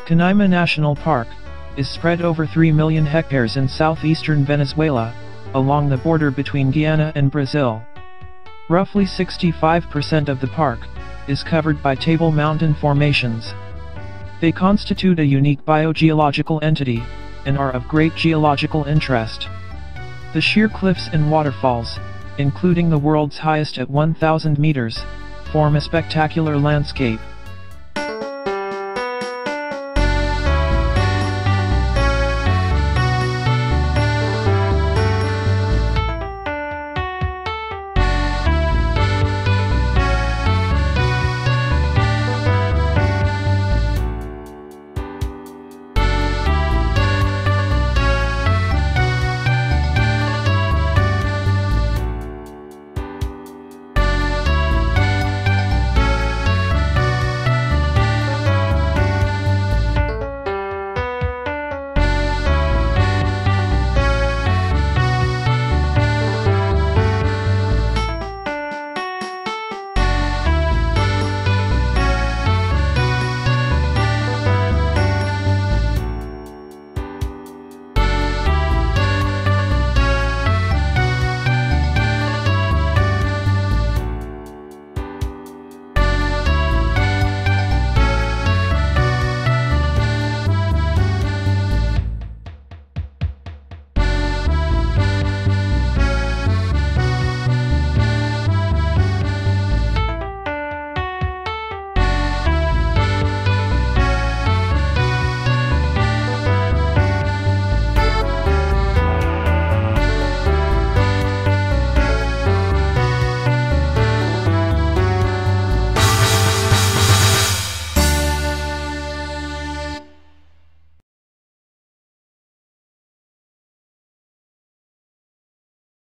Canaima National Park is spread over 3 million hectares in southeastern Venezuela, along the border between Guyana and Brazil. Roughly 65% of the park is covered by table mountain formations. They constitute a unique biogeological entity and are of great geological interest. The sheer cliffs and waterfalls, including the world's highest at 1,000 meters, form a spectacular landscape.